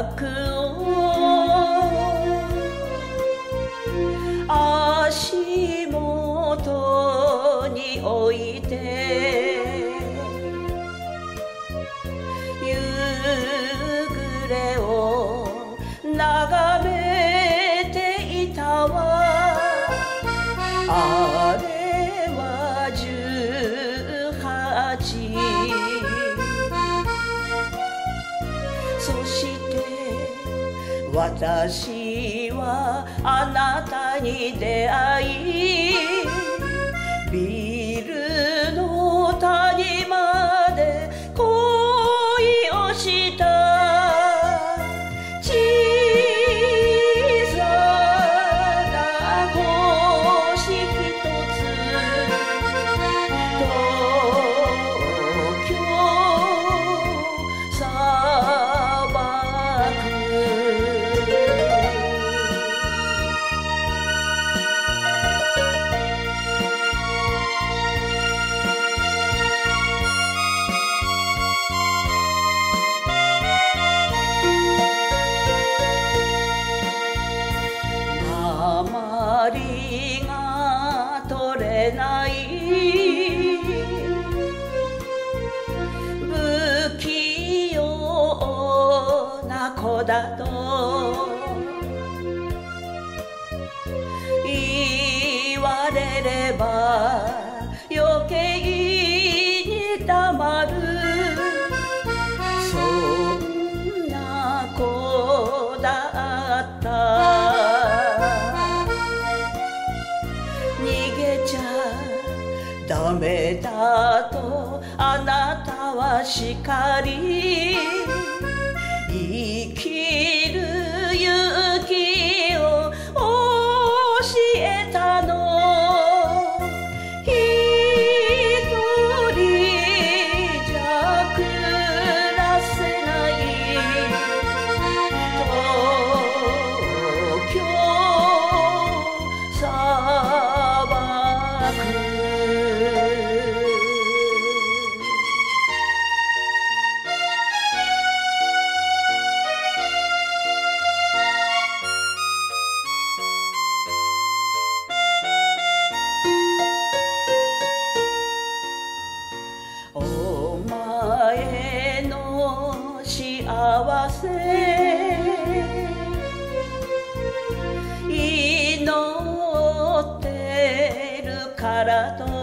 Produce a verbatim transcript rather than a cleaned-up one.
バッグを足元に置いて夕暮れを眺めていたわ。あれはじゅうはち、そして私はあなたに出会い、ビルの谷まで恋をした。小さな星ひとつ、東京砂漠。あまりが取れない不器用な子だと言われれば余計に黙る。そんな子だった。逃げちゃダメだとあなたは叱り、生きる勇気を教えたの。一人じゃ暮らせない東京砂漠。お前の幸せ祈ってるからと